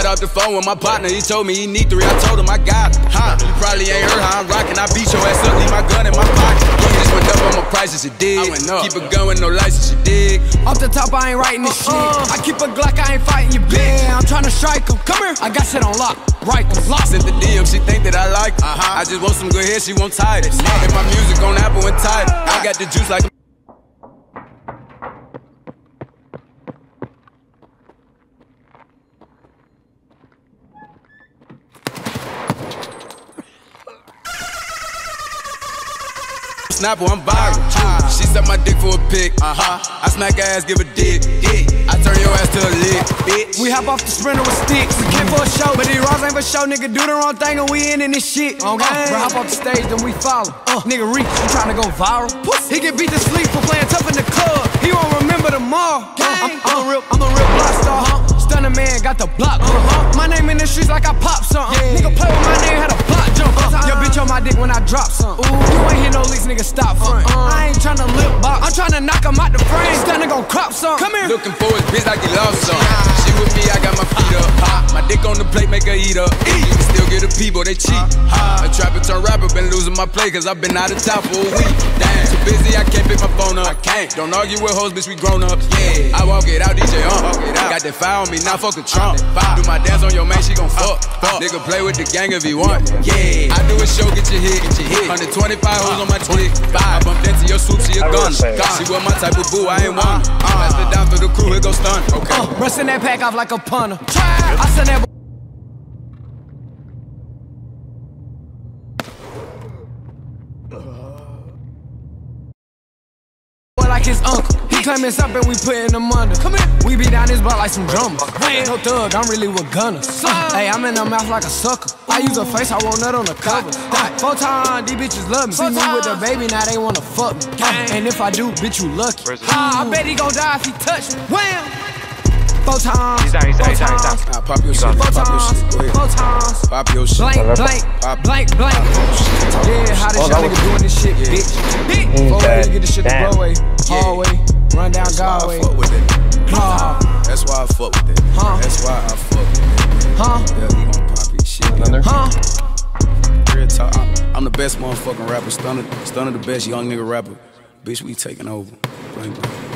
off the phone with my partner, he told me he need 3, I told him I got it. You probably ain't heard how I'm rockin', I beat your ass up, leave my gun in my pocket. You just went up on my prices, you dig? Keep a gun with no license, you dig? Off the top, I ain't writing this shit. I keep a Glock, I ain't fighting you, bitch. I'm tryna strike him. Come here, I got shit on lock. Right, lost. Sent the DM, she think that I like her. I just want some good hair, she won't tie it. And my music on Apple and Tidal. I got the juice like Snapple, I'm viral. She suck my dick for a pic. I smack her ass, give a dick. I turn your ass to a lick, bitch. We hop off the Sprinter with sticks. We came for a show, but these raws ain't for show. Nigga, do the wrong thing and we in this shit. Okay, bro, hop off the stage, then we follow. Nigga, Reach, you tryna go viral? He get beat to sleep for playing tough in the club. He won't remember tomorrow. I'm a real block star. Stunner man, got the block. My name in the streets like I pop something. Nigga play with my name, had a block jump. Your bitch on my dick when I drop something. You ain't hit no leaks, nigga, stop front. I ain't tryna lip box, I'm tryna knock him out the frame. Stunner gon' crop something. Come here. Looking for his bitch like he lost some. She with me, I got my feet up. My dick on the plate, make her eat up. You can still get a people, they cheat. A trapper turn rapper, been losing my play, cause I been out of town for a week. Damn, too busy, I can't pick my phone up. I can't. Don't argue with hoes, bitch, we grown ups. Yeah, I walk it out, DJ got that fire on me, now fuck a Trump. Do my dance on your man, she gon' fuck. Nigga play with the gang if he want. Yeah, I do a show, get your hit. 125 hoes on my dick. I bumped into your swoop, she a gunner. She was my type of boo, I ain't one. Pass it down for the crew, it go stun. Okay. Rustin' that pack off like a punter. I send that like his uncle. He claiming something, we puttin' him under. Come here. We be down his block like some drummers. I ain't no thug, I'm really with gunners. Hey, I'm in the mouth like a sucker. I use a face, I want nut on the cover. 4 times, these bitches love me. See me with the baby, now they wanna fuck me. And if I do, bitch, you lucky. I bet he gon' die if he touch me. Wham! 4 times. He's down. Nah, pop your shit. Go ahead. 4 times. Pop your shit. Blank. Yeah, how this young nigga doing this shit, bitch? Before we get this shit to Broadway, hallway, run down Galway. That's why I fuck with that. That's why I fuck with that. Yeah, he gon' pop his shit. Real talk. I'm the best motherfucking rapper. Stunner the best young nigga rapper. Bitch, we taking over. Blank.